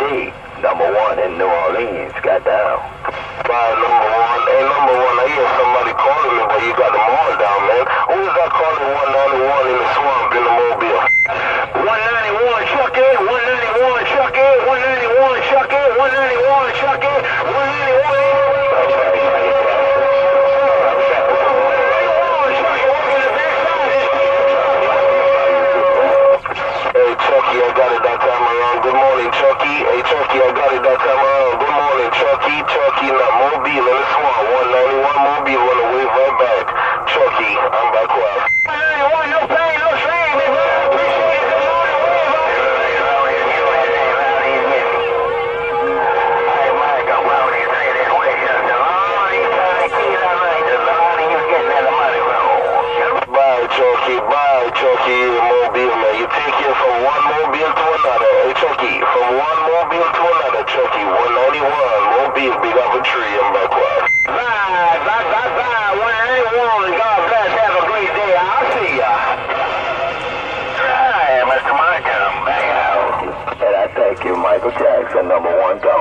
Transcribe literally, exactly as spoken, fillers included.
D, number one in New Orleans, got down. Five, number one. Hey, number one, I hear somebody calling me, but you got them all down, man. Who is that calling one ninety-one in the swamp in the Mobile? one ninety-one, Chucky, one ninety-one, Chucky, one ninety-one, Chucky, one ninety-one, Chucky, one ninety-one. Hey, Chucky, I got it that time around. Good morning, Chucky. Hey, Chucky, I got it that time around. Good morning, Chucky. Chucky, not Mobile in the swamp. one ninety-one Mobile, wanna wave right back. Chucky, I'm back quiet. one ninety-one, no pain, no shame, man. Appreciate it. Good morning, wave up. Hey, Mike, I'm going to say this way. Just a long time, keep that right. Just a lot of you getting that money roll. Bye, Chucky. Bye, Chucky. Mobile, man. You take it from one Mobile to another. Hey, Chucky, from one Mobile to another, Chucky. one ninety-one Mobile, big up a tree. I'm back quiet. Bye, bye, bye, bye. one ninety-one, God bless. Have a great day. I'll see ya. Hi, Mister Mike, I'm back out. And I thank you, Michael Jackson, number one. God